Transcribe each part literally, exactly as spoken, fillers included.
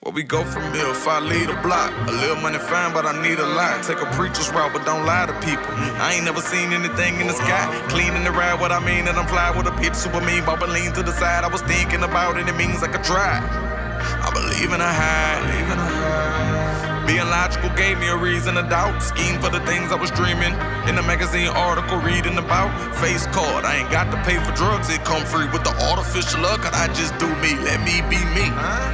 Where we go from here, if I lead a block. A little money fine, but I need a lot. Take a preacher's route, but don't lie to people. I ain't never seen anything in the sky. Clean in the ride, what I mean, and I'm fly with a bitch super mean. Bobber lean to the side, I was thinking about it, it means I could try. I believe in a high. Believe in a high. Being logical gave me a reason to doubt. Scheme for the things I was dreaming. In the magazine article reading about. Face card, I ain't got to pay for drugs. It come free with the artificial luck. I just do me, let me be me.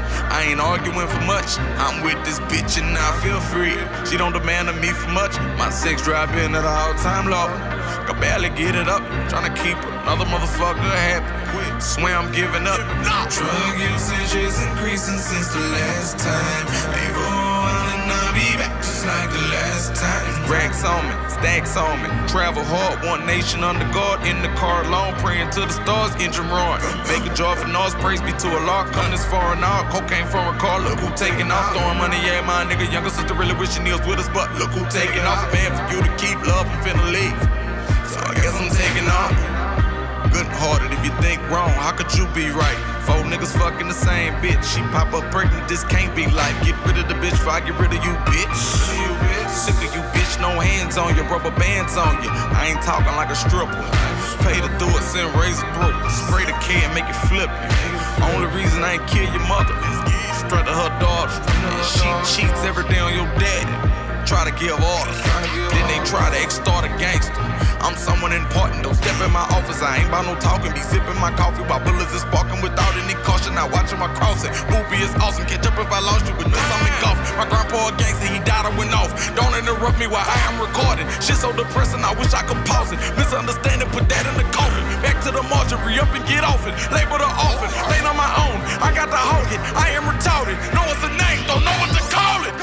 I ain't arguing for much. I'm with this bitch and I feel free. She don't demand of me for much. My sex drive been at an all-time low. Can barely get it up. Tryna keep another motherfucker happy. Swear I'm giving up. Drug usage is increasing since the last time. Ain't for a while and I'll be back just like the last time. Racks on me, stacks on me. Travel hard, one nation under guard. In the car alone, praying to the stars, engine roaring. Make a joy for noise, praise be to Allah. Come this far and out, cocaine from a car. Look who taking off, throwing money, yeah, my nigga. Younger sister really wishing he was with us, but look who taking off. A man for you to keep love, I'm finna leave. So I guess I'm taking off. Good-hearted if you think wrong, how could you be right? Four niggas fucking the same bitch. She pop up pregnant, this can't be life. Get rid of the bitch before I get rid of you, bitch. You bitch. Sick of you, bitch, no hands on you, rubber bands on you. I ain't talking like a stripper. Pay to do it, send razor through. Spray the K and make it flip you. Only reason I ain't kill your mother is straight to her daughter. She cheats every day on your daddy. Try to give orders, then they try to extort a gangster. I'm someone important, don't step in my office. I ain't about no talking, be sipping my coffee while bullets is sparking without any caution. Not watching my crossing. Boopy is awesome, catch up if I lost you with this. I'm in golf. My grandpa a gangster, he died, I went off. Don't interrupt me while I am recording. Shit so depressing, I wish I could pause it. Misunderstanding, put that in the coffin. Back to the mortuary, up and get off it. Label the orphan, ain't on my own. I got to hog it, I am retarded. Know it's a name, don't know what to call it.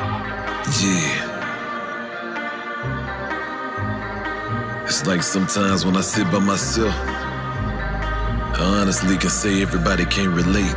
Yeah. It's like sometimes when I sit by myself, I honestly can say everybody can't relate.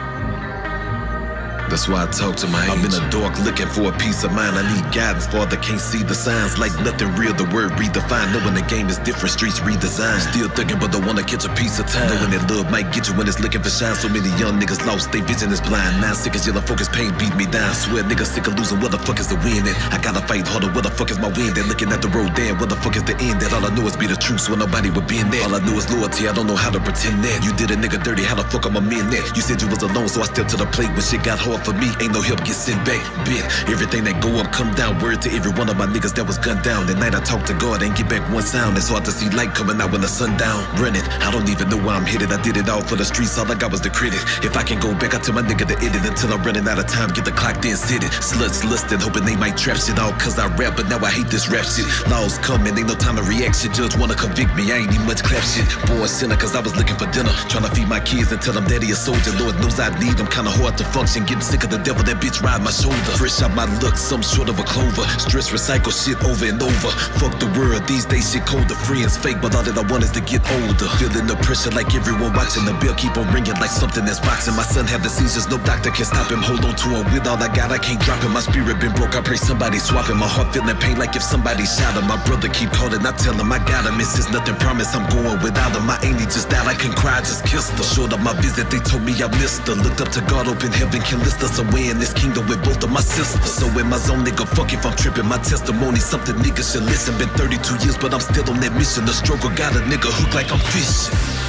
That's why I talk to my angel. I'm in the dark looking for a peace of mind. I need guidance, Father, can't see the signs. Like nothing real, the word redefined. Knowing the game is different, streets redesigned. Still thinking, but don't wanna catch a piece of time. Knowing that love might get you when it's looking for shine. So many young niggas lost, they vision is blind. Nine sick as yellow focus, pain beat me down. Swear niggas sick of losing, where the fuck is the win at? I gotta fight harder, where the fuck is my win at? Looking at the road, damn, where the fuck is the end at? All I know is be the truth, so nobody would be in there. All I know is loyalty, I don't know how to pretend that. You did a nigga dirty, how the fuck am I men that? You said you was alone, so I stepped to the plate. When shit got hard for me, ain't no help get sent back, bit. Everything that go up, come down. Word to every one of my niggas that was gunned down. The night I talked to God, ain't get back one sound. It's hard to see light coming out when the sun down. Running, I don't even know where I'm headed. I did it all for the streets, all I got was the credit. If I can go back, I tell my nigga to edit until I'm running out of time. Get the clock, then sit it. Sluts lusting, hoping they might trap shit all cause I rap, but now I hate this rap shit. Laws coming, ain't no time to react shit. Judge wanna convict me, I ain't need much clap shit. Boy, sinner, cause I was looking for dinner. Trying to feed my kids and tell them daddy a soldier. Lord knows I need them, kinda hard to function. Getting sick of the devil, that bitch ride my shoulder. Fresh out my luck, some sort of a clover. Stress, recycle shit over and over. Fuck the world, these days shit colder. Friends fake, but all that I want is to get older. Feeling the pressure like everyone watching. The bell keep on ringing like something that's boxing. My son had the seizures, no doctor can stop him. Hold on to him with all I got, I can't drop him. My spirit been broke, I pray somebody swap him. My heart feeling pain like if somebody shot him. My brother keep calling, I tell him I got him. It's just nothing promise, I'm going without him. My auntie just died, I can cry, I just kissed her. Short of my visit, they told me I missed her. Looked up to God, open heaven can list us away in this kingdom with both of my sisters. So in my zone, nigga, fuck if I'm tripping. My testimony, something niggas should listen. Been thirty-two years, but I'm still on that mission. The struggle got a nigga hooked like I'm fishing.